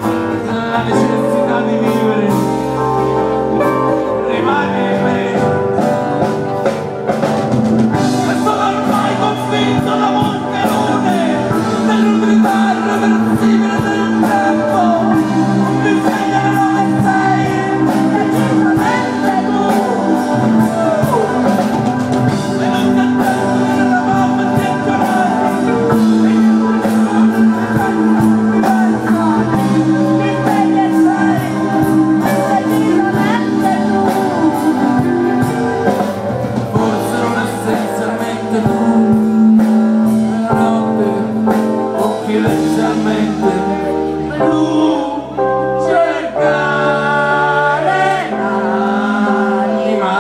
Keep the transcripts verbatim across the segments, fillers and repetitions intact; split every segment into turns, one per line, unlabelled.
la necessità di vivere rimane in me. E sono ormai convinto da molte lune dell'unità irreversibile del tempo. Mi segnalo che sei precisamente tu. E non tentando di eravamo e di aggiornarmi e io leggermente tu cercare l'anima.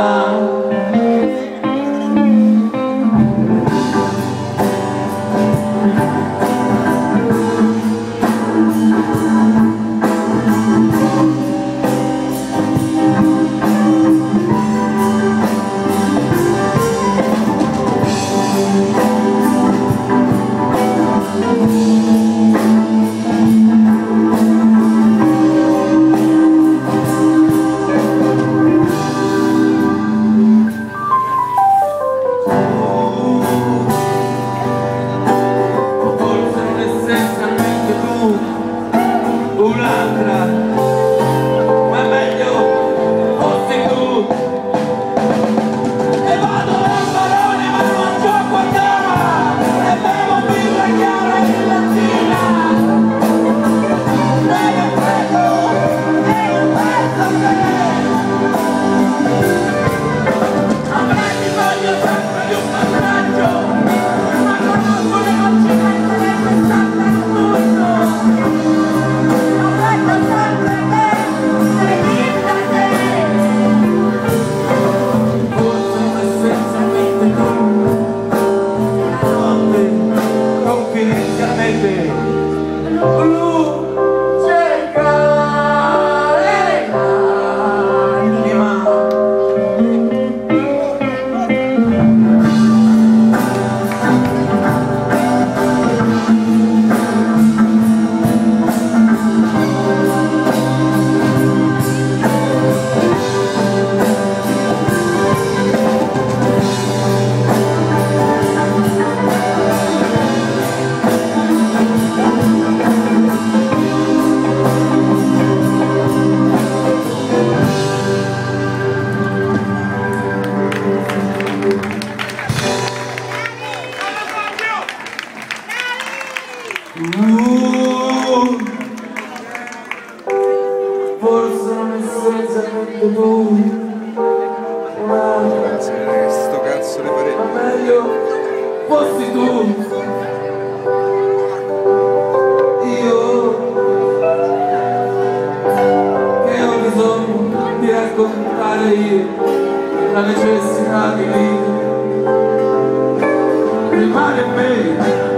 Un'altra, ma è meglio fossi tu. E vado a Barone ma non gioco a dama e bevo birra chiara in lattina. E io prego e io penso che avrai bisogno sempre di un passaggio, ma conosco le conseguenze del messaggio notturno. Confidenzialmente blu cercare l'anima. Uh, forse non è essenzialmente tu, ma
sto cazzo di parete.
ma meglio fossi tu. Io che ho bisogno di raccontare io la necessità di vivere rimane in me.